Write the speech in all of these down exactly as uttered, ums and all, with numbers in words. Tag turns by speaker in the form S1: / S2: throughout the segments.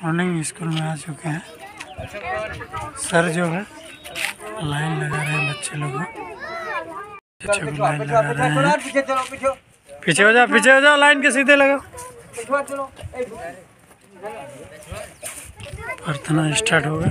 S1: Morning school में आ चुके हैं। सर जो है लाइन लगा रहे हैं बच्चे लोग बच्चों को लाइन लगा रहे हैं। पीछे हो जाओ, पीछे हो जाओ, लाइन के सीधे लगाओ। प्रार्थना स्टार्ट होगा।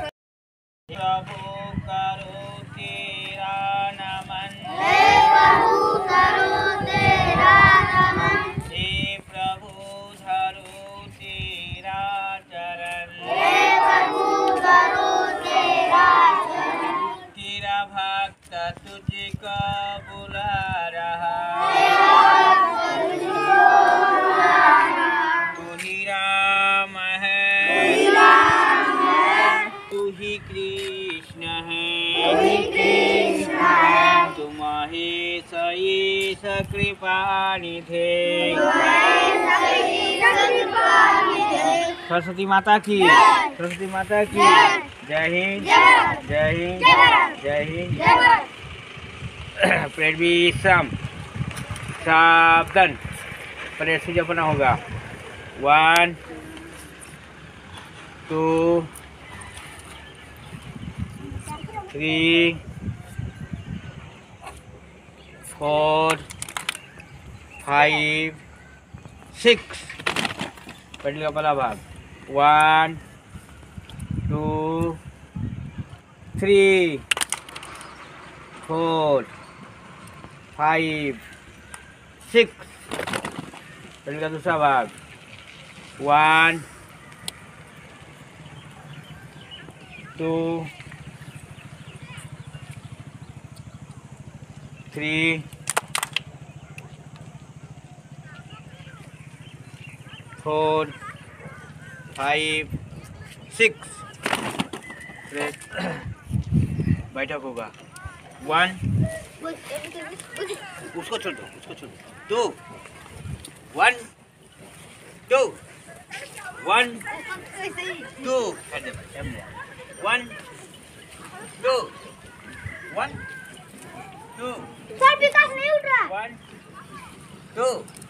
S2: सरस्वती माता की, सरस्वती माता की जय हिंद, जय हिंद, जय हिंद। परेड भी सम सावधान, परेड से जपना होगा। One two three four five six. Parade का पहला भाग। One two three four five six. Parade का दूसरा भाग। One two three four five six. बैठक होगा। वन, उसको छोड़ दो, उसको छोड़ दो। Two, one two one two one two one two.
S3: Sir Vikas नहीं उठ रहा।
S2: One two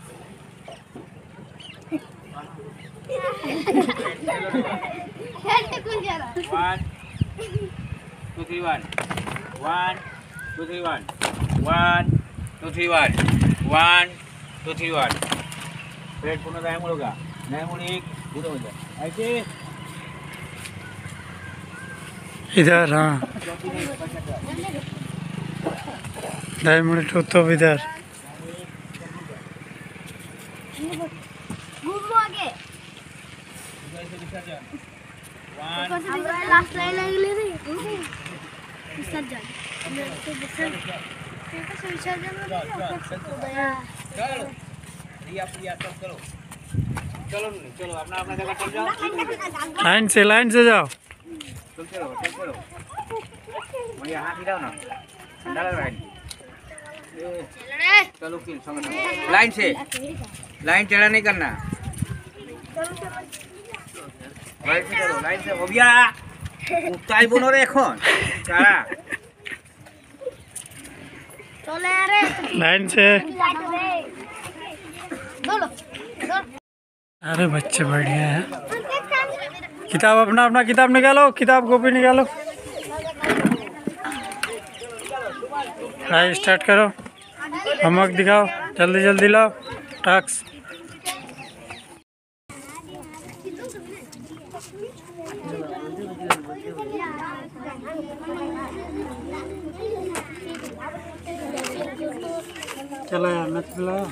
S2: one two three one one two three one one two three one one two three one. प्लेट पूर्ण दाएं मुड़ होगा, दाएं मुड़ एक उधर हो जाए ऐसे
S1: इधर। हाँ दाएं मुड़ तो तो इधर।
S3: लास्ट लाइन लगले रे विसर्जन
S2: चलो चलो चलो अपना अपना जगह चल जाओ।
S1: लाइन से लाइन से जाओ।
S2: चल चलो चल चलो भैया हाथ हिलाओ ना, ठंडा लग रहा है। चलो फिर समझ लाइन से, लाइन टेढ़ा नहीं करना। लाइन से करो, लाइन से हो गया। उताई बोलो रे এখন सारा
S3: चले रे
S1: लाइन से।
S3: बोलो
S1: अरे बच्चे बढ़िया है। किताब अपना अपना किताब निकालो, किताब कॉपी निकालो। पढ़ाई स्टार्ट करो, होमवर्क दिखाओ, जल्दी जल्दी लाओ टास्क। चलो यार मत बुलाओ।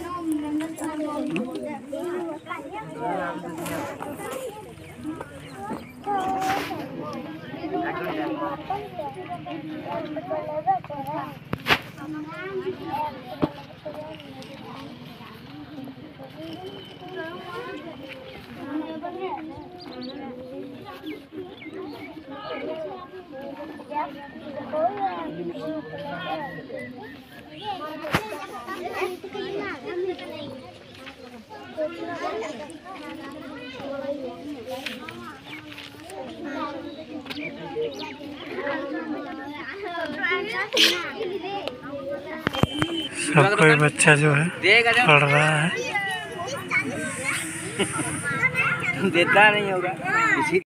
S1: सब कोई बच्चा जो है पढ़ रहा है।
S2: देता नहीं होगा इसी